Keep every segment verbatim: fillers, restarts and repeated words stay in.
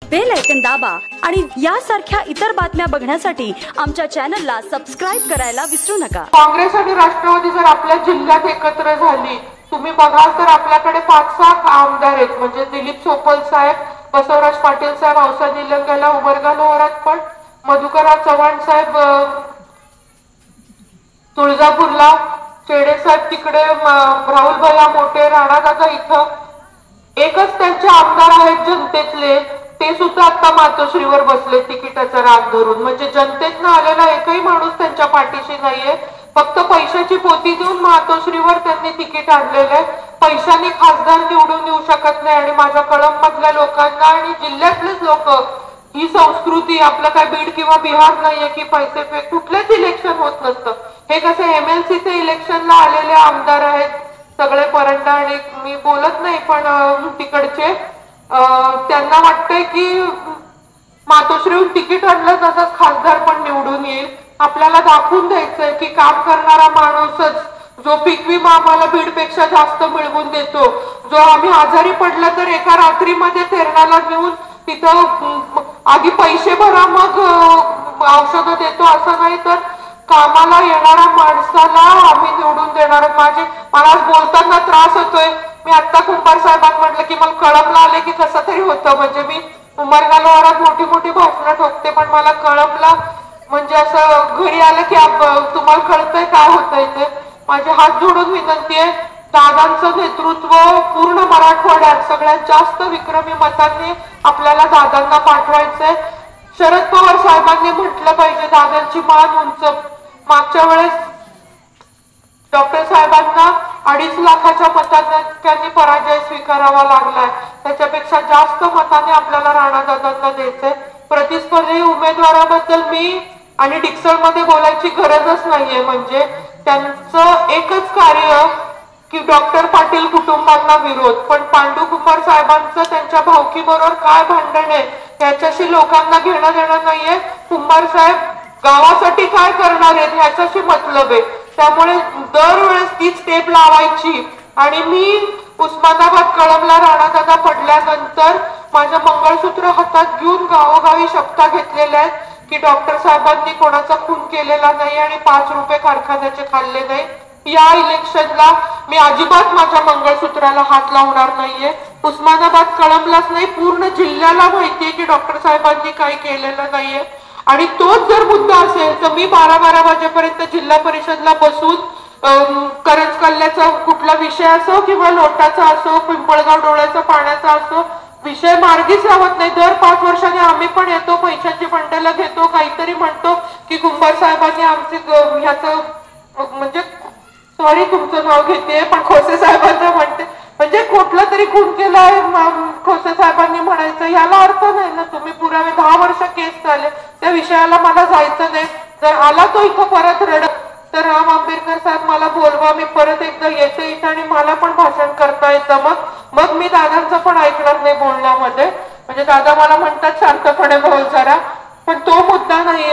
Bell icon दाबा आणि यासारख्या इतर बातम्या बघण्यासाठी आमच्या चॅनलला सबस्क्राइब करायला विसरू नका। काँग्रेस आणि राष्ट्रवादी जर आपल्या जिल्ह्यात एकत्र झाली, तुम्ही बघाल तर आपल्याकडे पाच सहा आमदार आहेत, म्हणजे दिलीप सोपल साहेब, बसवराज पाटील साहेब, औसा निलंगेला, उमरगा लोहारात पण, मधुकरराव चव्हाण साहेब तुळजापूरला, शेडे साहेब तिकडे, राहुल भैया मोठे राणादादा इथं एकच त्यांचे आमदार आहेत जनतेतले, ते सुद्धा आता मातोश्रीवर बसले तिकिटाचा राग धरून। म्हणजे जनतेतनं आलेला एकही माणूस त्यांच्या पाठीशी नाहीये, फक्त पैशाची पोती देऊन मातोश्रीवर त्यांनी तिकीट आणलेलं आहे। पैशाने खासदार निवडून येऊ शकत नाही आणि माझ्या कळंब मधल्या लोकांना आणि जिल्ह्यातलेच लोक ही संस्कृती, आपलं काय बीड किंवा बिहार नाहीये की पैसे पे कुठलेच इलेक्शन होत नसतं। हे कसे एमएलसीचे इलेक्शनला आलेले आमदार आहेत सगळे परंडा, आणि मी बोलत नाही पण तिकडचे त्यांना वाटतंय की मातोश्रीहून तिकीट आणलं तसंच खासदार पण निवडून येईल। आपल्याला दाखवून द्यायचंय की काम करणारा माणूसच, जो पीक विमा आम्हाला बीडपेक्षा जास्त मिळवून देतो, जो आम्ही आजारी पडला तर एका रात्रीमध्ये तेरणाला नेऊन तिथं आधी पैसे भरा मग औषधं देतो, असं नाही तर कामाला येणाऱ्या माणसाला आम्ही निवडून देणार। माझे मला आज बोलताना त्रास होतोय, मी आता कुंभार साहेबांना म्हटलं की मला कळमला आले की कसं तरी होतं, म्हणजे मी उमरगा लोहारात मोठी मोठी भाषणं ठोकते पण मला कळमला म्हणजे असं घरी आलं की तुम्हाला कळतंय काय होतंय ते। माझे हात जोडून विनंती आहे, दादांचं नेतृत्व पूर्ण मराठवाड्यात सगळ्यात जास्त विक्रमी मतांनी आपल्याला दादांना पाठवायचंय। शरद पवार साहेबांनी म्हटलं पाहिजे दादांची मान उंच। मागच्या वेळेस डॉक्टर साहेबांना अडीच लाखाच्या मतांनी पराजय स्वीकारावा लागलाय, त्याच्यापेक्षा जास्त मताने आपल्याला राणादादांना द्यायचंय। प्रतिस्पर्धी उमेदवाराबद्दल मी आणि डिक्सलमध्ये बोलायची गरजच नाहीये, म्हणजे त्यांचं एकच कार्य की डॉक्टर पाटील कुटुंबांना विरोध, पण पांडू कुंभार साहेबांचं त्यांच्या भावकीबरोबर काय भांडण आहे याच्याशी लोकांना घेणं देणं नाहीये। कुंभार साहेब गावासाठी काय करणार आहेत ह्याच्याशी मतलब आहे, त्यामुळे दरवेळेस ती स्टेप लावायची। आणि मी उस्मानाबाद कळमला राणादादा पडल्यानंतर माझं मंगळसूत्र हातात घेऊन गावोगावी शपथा घेतलेल्या आहेत की डॉक्टर साहेबांनी कोणाचा खून केलेला नाही आणि पाच रुपये कारखान्याचे खाल्ले नाही। या इलेक्शनला मी अजिबात माझ्या मंगळसूत्राला हात लावणार नाहीये। उस्मानाबाद कळमलाच नाही पूर्ण जिल्ह्याला माहितीये की डॉक्टर साहेबांनी काही केलेलं नाहीये, आणि तोच जर मुद्दा असेल तर मी बारा बारा वाजेपर्यंत जिल्हा परिषदला बसून करंज कल्ल्याचा कुठला विषय असो किंवा लोटाचा असो, पिंपळगाव डोळ्याचा पाण्याचा असो, विषय मार्गीच लावत नाही। दर पाच वर्षांनी आम्ही पण येतो, पैशांची बंडलं घेतो, काहीतरी म्हणतो की कुंभार साहेबांनी आमचे ह्याचं म्हणजे सॉरी तुमचं नाव घेते पण खोसे साहेबांना म्हणते, म्हणजे कुठला तरी खून केलाय खोसे साहेबांनी म्हणायचं, याला अर्थ नाही ना। तुम्ही पुरावे दहा वर्ष केस चालले, त्या विषयाला मला जायचं नाही। जर आला तो इथं परत रडत तर राम आंबेडकर साहेब मला बोलवा, मी परत एकदा येते इथं आणि मला पण भाषण करता येतं, मग मग मी दादांचं पण ऐकणार नाही बोलण्यामध्ये। म्हणजे दादा मला म्हणतात शांतपणे बोल जरा, पण तो मुद्दा नाहीये।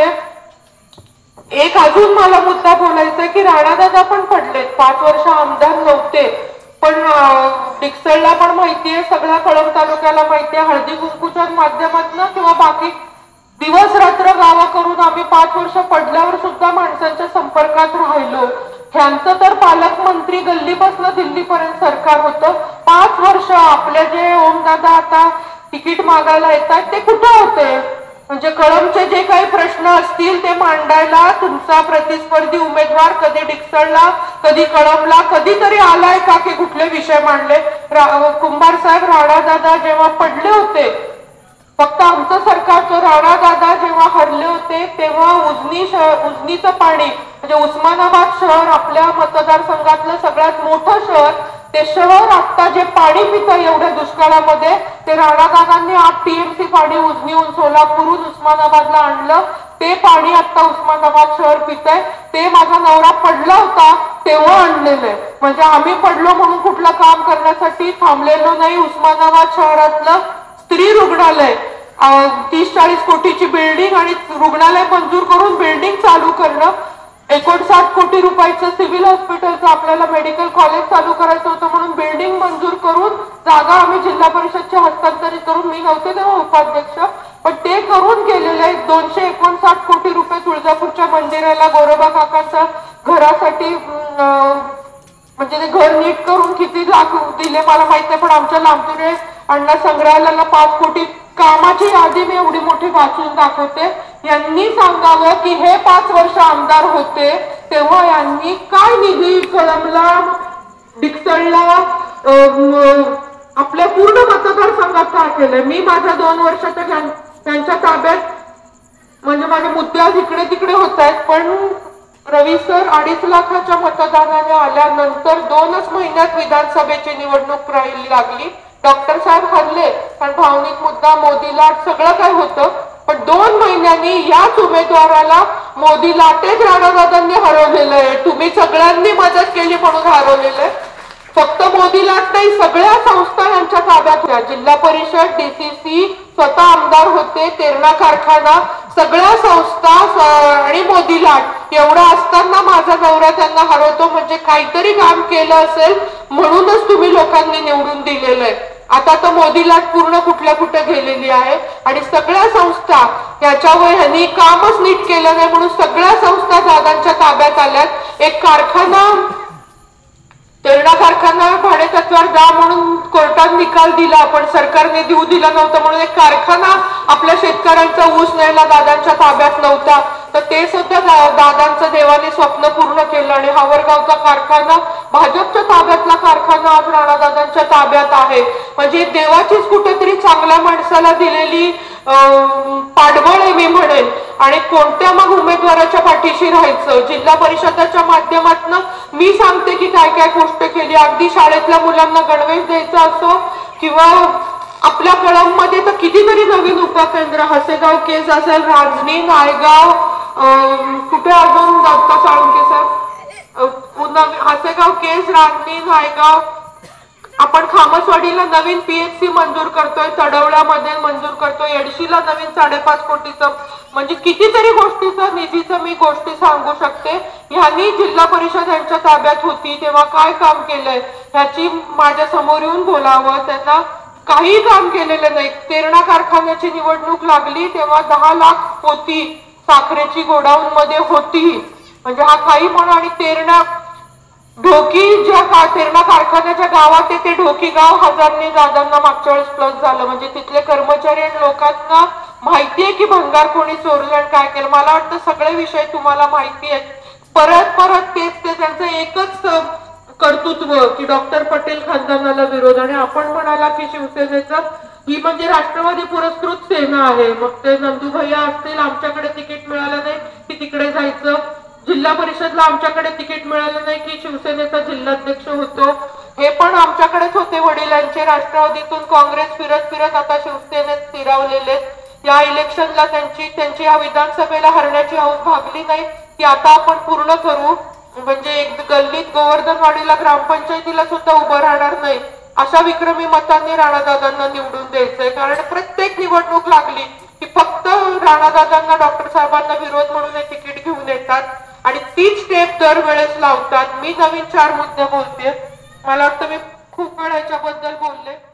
एक अजून मला मुद्दा बोलायचा की राणादादा पण पडलेत, पाच वर्ष आमदार नव्हते, पण डिक्सलला पण माहितीये, सगळ्या कळंब तालुक्याला माहितीये, हळदी कुंकूच्या माध्यमातून किंवा बाकी दिवस रात्र गावा करून आम्ही पाच वर्ष पडल्यावर सुद्धा माणसांच्या संपर्कात राहिलो। ह्यांचं तर पालकमंत्री गल्लीपासून दिल्लीपर्यंत सरकार होतं, पाच वर्ष आपले जे ओमदादा आता तिकीट मागायला येतात ते कुठं होते? म्हणजे कळंबचे जे काही प्रश्न असतील ते मांडायला तुमचा प्रतिस्पर्धी उमेदवार कधी डिक्सलला, कधी कळंबला, कधीतरी आलाय का की कुठले विषय मांडले? कुंभार साहेब राणादादा जेव्हा पडले होते, फक्त आमचं सरकार तो राणादादा जेव्हा हरले होते तेव्हा उजनी शहर, उजनीचं पाणी म्हणजे उस्मानाबाद शहर आपल्या मतदारसंघातलं सगळ्यात मोठं शहर, ते शहर आता जे पाणी पितं एवढ्या दुष्काळामध्ये, ते राणादादांनी आठ टीएमसी पाणी उजनीहून सोलापूरहून उस्मानाबादला आणलं, ते पाणी आता उस्मानाबाद शहर पितंय। ते माझा नवरा पडला होता तेव्हा आणलेलं आहे, म्हणजे आम्ही पडलो म्हणून कुठलं काम करण्यासाठी थांबलेलो नाही। उस्मानाबाद शहरातलं स्त्री रुग्णालय तीस चाळीस कोटीची बिल्डिंग आणि रुग्णालय मंजूर करून बिल्डिंग चालू करणं, एकोणसाठ कोटी रुपयाचं सिव्हिल हॉस्पिटलचं आपल्याला मेडिकल कॉलेज चालू करायचं होतं म्हणून बिल्डिंग मंजूर करून जागा आम्ही जिल्हा परिषदच्या हस्तांतरित करून, मी नव्हते तेव्हा उपाध्यक्ष, पण ते करून गेलेले आहेत. दोनशे एकोणसाठ कोटी रुपये तुळजापूरच्या मंदिराला गोरोबा काकांच्या घरासाठी म्हणजे ते घर नीट करून किती लाख दिले मला माहित नाही, पण आमच्या लांबुरे अण्णा संग्रहालयाला पाच कोटी कामाची यादी मी एवढी मोठी वाचून दाखवते. यांनी सांगावं की हे पाच वर्ष आमदार होते तेव्हा यांनी काय निधी कळमला, डिक्सळला, आपल्या पूर्ण मतदारसंघात काय केलंय. मी माझ्या दोन वर्षाच्या त्यांच्या ताब्यात म्हणजे माझे मुद्दे आज इकडे तिकडे होत आहेत, पण रवी सर अडीच लाखाच्या मतदानाने आल्यानंतर दोनच महिन्यात विधानसभेची निवडणूक राहिली लागली. डॉक्टर साहेब हरले, पण भावनिक मुद्दा, मोदी लाट सगळं काय होतं, पण दोन महिन्यांनी याच उमेदवाराला मोदी लाटेच राणादादांनी हरवलेलं आहे. तुम्ही सगळ्यांनी मदत केली म्हणून हरवलेलं आहे. फक्त मोदी लाट नाही, सगळ्या संस्था यांच्या ताब्यात होत्या. जिल्हा परिषद, डीसीसी, स्वतः आमदार होते, तेरणा कारखाना, सगळ्या संस्था आणि मोदी लाट एवढा असताना माझा नवरा त्यांना हरवतो म्हणजे काहीतरी काम केलं असेल म्हणूनच तुम्ही लोकांनी निवडून दिलेलं आहे. आता तर मोदी लाट पूर्ण कुठल्या कुठे गेलेली आहे आणि सगळ्या संस्था याच्यावर ह्यांनी कामच नीट केलं नाही म्हणून सगळ्या संस्था दादांच्या ताब्यात आल्यात. एक कारखाना, तेरणा कारखाना भाडेतत्त्वावर द्या म्हणून कोर्टात निकाल दिला, पण सरकारने देऊ दिला नव्हता म्हणून एक कारखाना आपल्या शेतकऱ्यांचा ऊस न्यायला दादांच्या ताब्यात नव्हता, तर ते सुद्धा दादांचं देवाने स्वप्न पूर्ण केलं आणि हावरगावचा कारखाना भाजपच्या ताब्यातला कारखाना आज राणादादांच्या ताब्यात आहे. म्हणजे देवाचीच कुठेतरी चांगल्या माणसाला दिलेली पाठबळ आहे मी म्हणेन. आणि कोणत्या मग उमेदवाराच्या पाठीशी राहायचं. जिल्हा परिषदाच्या माध्यमातून मी सांगते की काय काय गोष्ट केली, अगदी शाळेतल्या मुलांना गणवेश द्यायचा असो किंवा आपल्या कळममध्ये तर कितीतरी नवीन उपकेंद्र, हसेगाव केज असेल, रांजणी, नायगाव, कुठे अजून दत्ता साळुंके सर, हसेगाव केज, रांजणी, नायगाव, आपण खामसवाडीला नवीन पीएचसी मंजूर करतोय, तडवळ्यामध्ये मंजूर करतोय, एडशीला नवीन साडेपाच कोटीचं, म्हणजे कितीतरी गोष्टीचं निधीचं मी गोष्टी सांगू शकते. ह्यांनी जिल्हा परिषद यांच्या ताब्यात होती तेव्हा काय काम केलंय ह्याची माझ्या समोर येऊन बोलावं. त्यांना काही काम केलेलं नाही. तेरणा कारखान्याची निवडणूक लागली तेव्हा दहा लाख पोती साखरेची गोडाऊन मध्ये होती, म्हणजे हा काही म्हणून. आणि तेरणा ढोकी ज्या का तेरणा कारखान्याच्या गावात आहे ते ढोकी गाव हजारने दादांना मागच्या वेळेस प्लस झालं, म्हणजे तिथले कर्मचारी आणि लोकांना माहितीये की भंगार कोणी चोरलं आणि काय केलं. मला वाटतं सगळे विषय तुम्हाला माहिती आहेत. परत परत तेच ते त्यांचं एकच कर्तृत्व की डॉक्टर पटेल खानदानाला विरोध. आणि आपण म्हणाला की शिवसेनेचं ही म्हणजे राष्ट्रवादी पुरस्कृत सेना आहे, मग ते नंदू भैया असतील, आमच्याकडे तिकीट मिळालं नाही की तिकडे जायचं, जिल्हा परिषदला आमच्याकडे तिकीट मिळालं नाही की शिवसेनेचा जिल्हाध्यक्ष होतो, हे पण आमच्याकडेच होते वडिलांचे. राष्ट्रवादीतून काँग्रेस फिरत फिरत आता शिवसेनेत स्थिरावलेले. या इलेक्शनला त्यांची त्यांची या विधानसभेला हरण्याची हौस भागली नाही ती आता आपण पूर्ण करू. म्हणजे एक गल्लीत गोवर्धनवाडीला ग्रामपंचायतीला सुद्धा उभं राहणार नाही अशा विक्रमी मतांनी राणादादांना निवडून द्यायचंय. कारण प्रत्येक निवडणूक लागली की फक्त राणादादांना, डॉक्टर साहेबांना विरोध म्हणून हे तिकीट घेऊन येतात आणि तीच स्टेप दरवेळेस लावतात. मी नवीन चार मुद्दे बोलते, मला वाटतं मी खूप वेळ याच्याबद्दल बोलले.